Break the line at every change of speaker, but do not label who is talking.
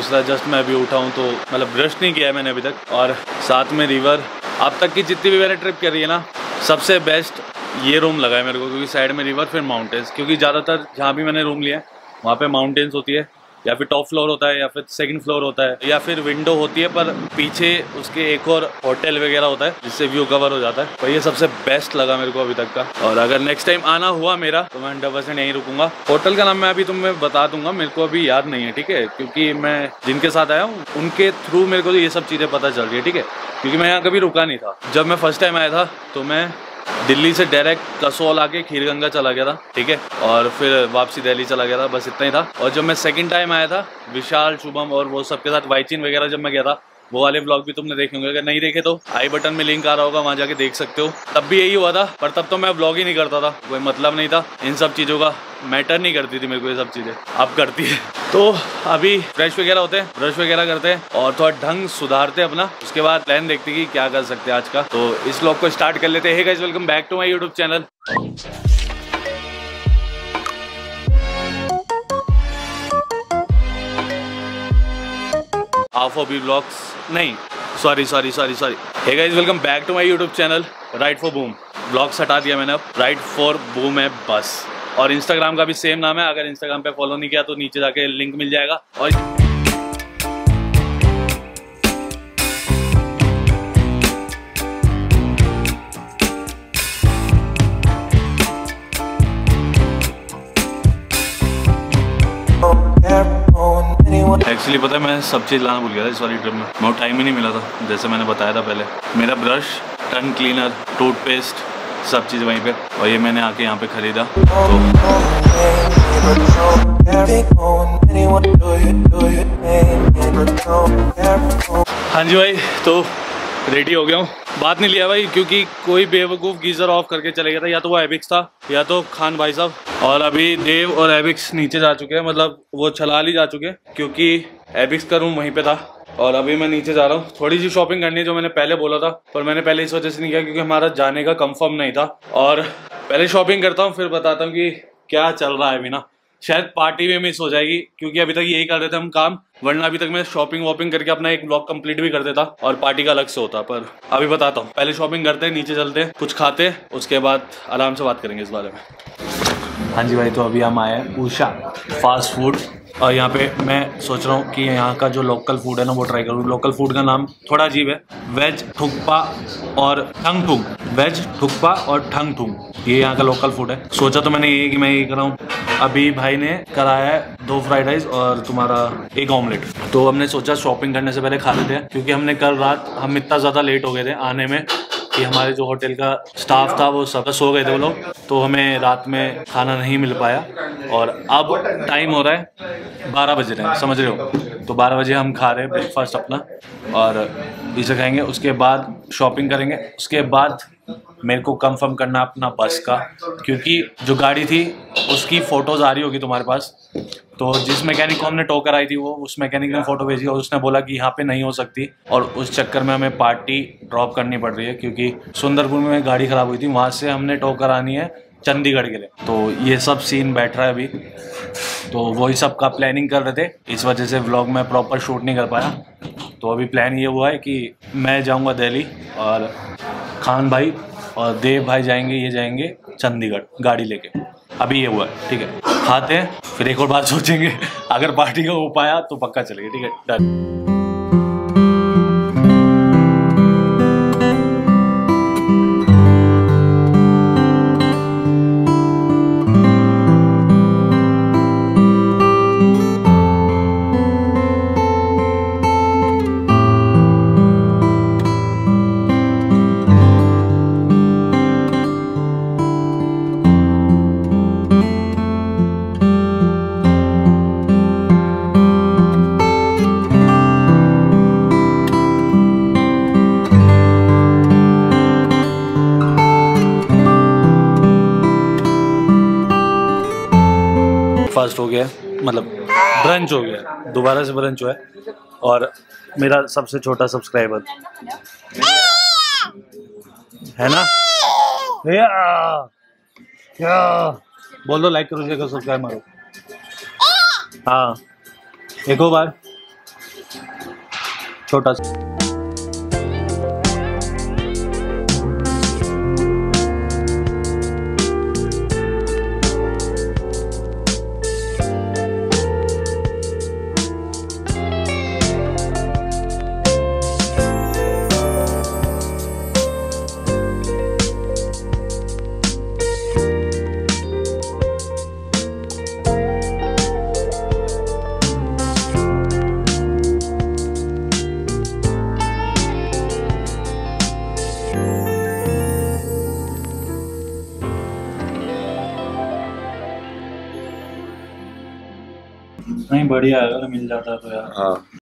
इसलिए जस्ट मैं अभी उठा हूँ, तो मतलब ब्रश नहीं किया है मैंने अभी तक। और साथ में रिवर, अब तक की जितनी भी मैंने ट्रिप करी है ना, सबसे बेस्ट ये रूम लगा है मेरे को, क्योंकि साइड में रिवर फिर माउंटेन्स। क्योंकि ज़्यादातर जहाँ भी मैंने रूम लिया है वहाँ पे माउंटेन्स होती है, या फिर टॉप फ्लोर होता है, या फिर सेकंड फ्लोर होता है, या फिर विंडो होती है, पर पीछे उसके एक और होटल वगैरह होता है जिससे व्यू कवर हो जाता है। तो ये सबसे बेस्ट लगा मेरे को अभी तक का। और अगर नेक्स्ट टाइम आना हुआ मेरा तो मैं 100% यहीं रुकूंगा। होटल का नाम मैं अभी तुम्हें बता दूंगा, मेरे को अभी याद नहीं है, ठीक है, क्योंकि मैं जिनके साथ आया हूँ उनके थ्रू मेरे को ये सब चीज़ें पता चल रही है, ठीक है। क्योंकि मैं यहाँ कभी रुका नहीं था। जब मैं फर्स्ट टाइम आया था तो मैं दिल्ली से डायरेक्ट कसौल आके खीरगंगा चला गया था, ठीक है, और फिर वापसी दिल्ली चला गया था, बस इतना ही था। और जब मैं सेकंड टाइम आया था विशाल, शुभम और वो सबके साथ वाईचिन वगैरह जब मैं गया था, वो वाले व्लॉग भी तुमने देखे होंगे। अगर नहीं देखे तो आई बटन में लिंक आ रहा होगा, वहाँ जाके देख सकते हो। तब भी यही हुआ था, पर तब तो मैं व्लॉग ही नहीं करता था, कोई मतलब नहीं था, इन सब चीज़ों का मैटर नहीं करती थी मेरे को ये सब चीज़ें, अब करती है। तो अभी फ्रेश वगैरह होते हैं, ब्रश वगैरह करते हैं और थोड़ा ढंग सुधारते हैं अपना। उसके बाद प्लान देखते हैं कि क्या कर सकते हैं आज का। तो इस व्लॉग को स्टार्ट कर लेते हैं। Hey guys, welcome back to my YouTube channel. आफोबी व्लॉग्स नहीं, sorry. Hey guys, welcome back to my YouTube channel ride for boom. Vlogs हटा दिया मैंने, अब राइड फॉर बूम है बस। और इंस्टाग्राम का भी सेम नाम है। अगर इंस्टाग्राम पे फॉलो नहीं किया तो नीचे जाके लिंक मिल जाएगा। और एक्चुअली पता है, मैं सब चीज़ लाना भूल गया था इस वाली ट्रिप में। मेरे को टाइम ही नहीं मिला था, जैसे मैंने बताया था पहले। मेरा ब्रश, टंग क्लीनर, टूथपेस्ट, सब चीज़ वहीं पे। और ये मैंने आके यहाँ पे ख़रीदा। हाँ जी भाई, तो रेडी हो गया हूँ। बात नहीं लिया भाई, क्योंकि कोई बेवकूफ़ गीज़र ऑफ करके चले गया था, या तो वो एबिक्स था या तो खान भाई साहब। और अभी देव और एबिक्स नीचे जा चुके हैं, मतलब वो छलाल ही जा चुके हैं, क्योंकि एबिक्स का रूम वहीं पे था। और अभी मैं नीचे जा रहा हूँ, थोड़ी सी शॉपिंग करनी है जो मैंने पहले बोला था, पर मैंने पहले इस वजह से नहीं किया क्योंकि हमारा जाने का कंफर्म नहीं था। और पहले शॉपिंग करता हूँ, फिर बताता हूँ कि क्या चल रहा है अभी ना। शायद पार्टी में मिस हो जाएगी, क्योंकि अभी तक यही कर रहे थे हम काम, वरना अभी तक मैं शॉपिंग वॉपिंग करके अपना एक ब्लॉग कंप्लीट भी कर देता और पार्टी का अलग से होता। पर अभी बताता हूँ, पहले शॉपिंग करते हैं, नीचे चलते हैं, कुछ खाते, उसके बाद आराम से बात करेंगे इस बारे में। हाँ जी भाई, तो अभी हम आए हैं उषा फास्ट फूड। और यहाँ पे मैं सोच रहा हूँ कि यहाँ का जो लोकल फूड है ना वो ट्राई करूँ। लोकल फूड का नाम थोड़ा अजीब है, वेज थुक्पा और ठंग ठुंग। वेज थुक्पा और ठंग ठुंग, ये यहाँ का लोकल फूड है। सोचा तो मैंने ये कि मैं ये कराऊँ। अभी भाई ने कराया है 2 फ्राइड राइस और तुम्हारा 1 ऑमलेट। तो हमने सोचा शॉपिंग करने से पहले खा लेते हैं, क्योंकि हमने कल रात हम इतना ज़्यादा लेट हो गए थे आने में कि हमारे जो होटल का स्टाफ था वो सब सो गए थे वो लोग, तो हमें रात में खाना नहीं मिल पाया। और अब टाइम हो रहा है 12 बज रहे हैं, समझ रहे हो। तो 12 बजे हम खा रहे हैं ब्रेकफास्ट अपना, और इसे खाएंगे, उसके बाद शॉपिंग करेंगे। उसके बाद मेरे को कंफर्म करना अपना बस का, क्योंकि जो गाड़ी थी उसकी फ़ोटोज़ आ रही होगी तुम्हारे पास। तो जिस मैकेनिक को हमने टो कराई थी वो उस मैकेनिक ने फ़ोटो भेजी और उसने बोला कि यहाँ पे नहीं हो सकती, और उस चक्कर में हमें पार्टी ड्रॉप करनी पड़ रही है, क्योंकि सुंदरपुर में गाड़ी ख़राब हुई थी, वहाँ से हमने टो करानी है चंडीगढ़ के लिए। तो ये सब सीन बैठ रहा है अभी, तो वही सब का प्लानिंग कर रहे थे, इस वजह से व्लॉग में प्रॉपर शूट नहीं कर पाया। तो अभी प्लान ये हुआ है कि मैं जाऊँगा दिल्ली और खान भाई और देव भाई जाएंगे, ये जाएंगे चंडीगढ़ गाड़ी लेके। अभी ये हुआ है, ठीक है। खाते हैं, फिर एक और बात सोचेंगे। अगर पार्टी का हो पाया तो पक्का चलेगा, ठीक है, डन। फास्ट हो गया, मतलब ब्रंच हो गया, दोबारा से ब्रंच हुआ है। और मेरा सबसे छोटा सब्सक्राइबर है ना, क्या बोल दो, लाइक करो, शेयर करो, सब्सक्राइब मारो। हाँ, एक और बार छोटा सा। नहीं बढ़िया है, अगर मिल जाता है तो यार।
हाँ